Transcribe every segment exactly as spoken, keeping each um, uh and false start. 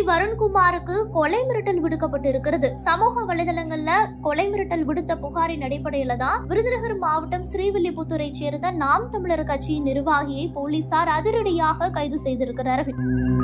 வருண்குமாருக்கு கொலை மிரட்டல் விடுக்கப்பட்டிருக்கிறது. சமூக வலைதளங்கள்ல கொலை மிரட்டல் விடுத்த புகாரின் அடிப்படையில தான் விருதுநகர் மாவட்டம் ஸ்ரீவில்லிபுத்தூரை சேர்ந்த நாம் தமிழர் கட்சியின் நிர்வாகியை போலீசார் அதிரடியாக கைது செய்திருக்கிறார்கள்.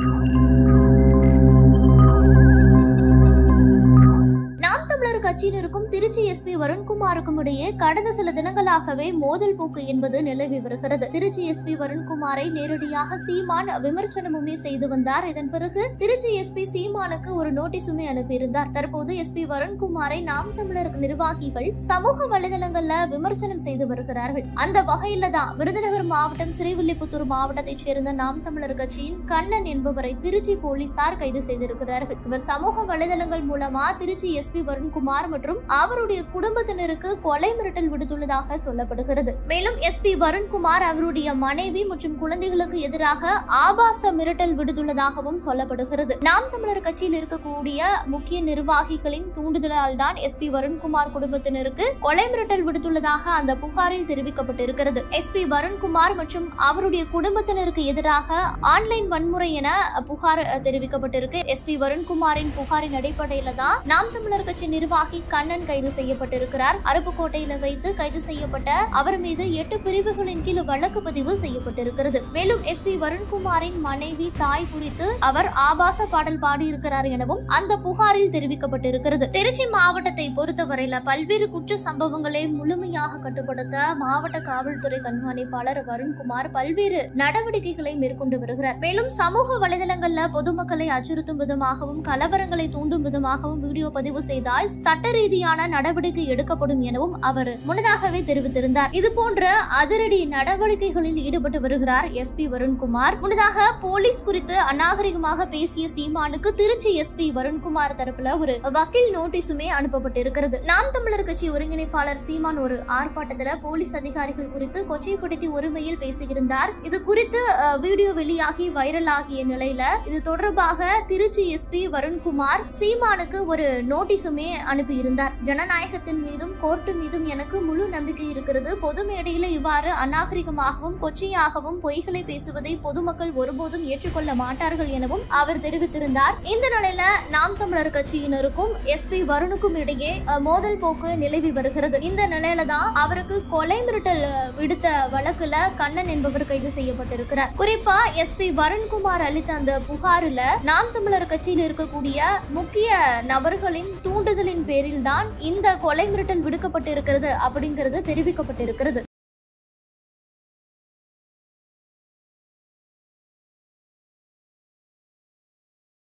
கட்சியினருக்கும் திருச்சி எஸ்பி வருண்குமாருக்கும் இடையே கடந்த சில தினங்களாகவே மோதல் போக்கு என்பது நிலவி வருகிறது. திருச்சி எஸ்பி வருண்குமாரை நேரடியாக சீமான் விமர்சனமுமே செய்து வந்தார். இதன் பிறகு திருச்சி எஸ்பி சீமானுக்கு ஒரு நோட்டீஸுமே அனுப்பியிருந்தார். தற்போது எஸ்பி வருண்குமாரை நாம் தமிழர் நிர்வாகிகள் சமூக வலைதளங்கள்ல விமர்சனம் செய்து வருகிறார்கள். அந்த வகையில தான் விருதுநகர் மாவட்டம் ஸ்ரீவில்லிபுத்தூர் மாவட்டத்தைச் சேர்ந்த நாம் தமிழர் கட்சியின் கண்ணன் என்பவரை திருச்சி போலீசார் கைது செய்திருக்கிறார்கள். இவர் சமூக வலைதளங்கள் மூலமா திருச்சி எஸ்பி வருண்குமார் மற்றும் அவருடைய குடும்பத்தினருக்கு கொலை மிரட்டல் விடுத்துள்ளதாக சொல்லப்படுகிறது. மேலும் எஸ்பி வருண்குமார் அவருடைய மனைவி மற்றும் குழந்தைகளுக்கு எதிராக ஆபாச மிரட்டல் விடுத்துள்ளதாகவும் சொல்லப்படுகிறது. நாம் தமிழர் கட்சியில் இருக்கக்கூடிய முக்கிய நிர்வாகிகளின் தூண்டுதலால் தான் எஸ்பி வருண்குமார் குடும்பத்தினருக்கு கொலை மிரட்டல் விடுத்துள்ளதாக அந்த புகாரில் தெரிவிக்கப்பட்டிருக்கிறது. எஸ்பி வருண்குமார் மற்றும் அவருடைய குடும்பத்தினருக்கு எதிராக ஆன்லைன் வன்முறை என புகார் தெரிவிக்கப்பட்டிருக்கு. எஸ்பி வருண்குமாரின் புகாரின் அடிப்படையில தான் நாம் தமிழர் கட்சி நிர்வாகி கண்ணன் கைது செய்யப்பட்டிருக்கிறார். அருப்புக்கோட்டையில வைத்து கைது செய்யப்பட்ட அவர் மீது எட்டு பிரிவுகளின் கீழ் வழக்கு பதிவு செய்யப்பட்டிருக்கிறது. மேலும் எஸ்பி வருண்குமாரின் மனைவி தாய் குறித்து அவர் ஆபாச பாடல் பாடியிருக்கிறார் எனவும் அந்த புகாரில் தெரிவிக்கப்பட்டிருக்கிறது. திருச்சி மாவட்டத்தை பொறுத்தவரையில பல்வேறு குற்ற சம்பவங்களை முழுமையாக கட்டுப்படுத்த மாவட்ட காவல்துறை கண்காணிப்பாளர் வருண்குமார் பல்வேறு நடவடிக்கைகளை மேற்கொண்டு வருகிறார். மேலும் சமூக வலைதளங்கள்ல பொதுமக்களை அச்சுறுத்தும் விதமாகவும் கலவரங்களை தூண்டும் விதமாகவும் வீடியோ பதிவு செய்தால் சட்ட ரீதியான நடவடிக்கை எடுக்கப்படும் எனவும் அவர் முன்னதாகவே தெரிவித்திருந்தார். இது போன்ற அதிரடி நடவடிக்கைகளில் ஈடுபட்டு வருகிறார் எஸ்பி வருண்குமார். முன்னதாக போலீஸ் குறித்து அநாகரிகமாக பேசிய சீமானுக்கு திருச்சி எஸ்பி வருண்குமார் தரப்புல ஒரு வக்கீல் நோட்டீஸுமே அனுப்பப்பட்டிருக்கிறது. நாம் தமிழர் கட்சி ஒருங்கிணைப்பாளர் சீமான் ஒரு ஆர்ப்பாட்டத்தில் போலீஸ் அதிகாரிகள் குறித்து கொச்சைப்படுத்தி ஒருமையில் பேசியிருந்தார். இது குறித்து வீடியோ வெளியாகி வைரல் ஆகிய நிலையில இது தொடர்பாக திருச்சி எஸ்பி வருண்குமார் சீமானுக்கு ஒரு நோட்டீஸுமே அனுப்பியிருந்தார். ஜனநாயகத்தின் மீதும் கோர்ட்டு மீதும் எனக்கு முழு நம்பிக்கை இருக்கிறது. பொது மேடையில இவ்வாறு அநாகரிகமாகவும் கொச்சையாகவும் பொய்களை பேசுவதை பொதுமக்கள் ஒருபோதும் ஏற்றுக்கொள்ள மாட்டார்கள் எனவும் அவர் தெரிவித்திருந்தார். இந்த நிலையில நாம் தமிழர் கட்சியினருக்கும் எஸ்பி வருணுக்கும் இடையே மோதல் போக்கு நிலவி வருகிறது. இந்த நிலையில தான் அவருக்கு கொலை மிரட்டல் விடுத்த வழக்குல கண்ணன் என்பவர் கைது செய்யப்பட்டிருக்கிறார். குறிப்பா எஸ்பி வருண்குமார் அளித்த அந்த புகாரில் நாம் தமிழர் கட்சியில் இருக்கக்கூடிய முக்கிய நபர்களின் தூண்டுதலின் பேரில் தான் இந்த கொலை மிரட்டல் விடுக்கப்பட்டிருக்கிறது அப்படிங்கிறது தெரிவிக்கப்பட்டிருக்கிறது.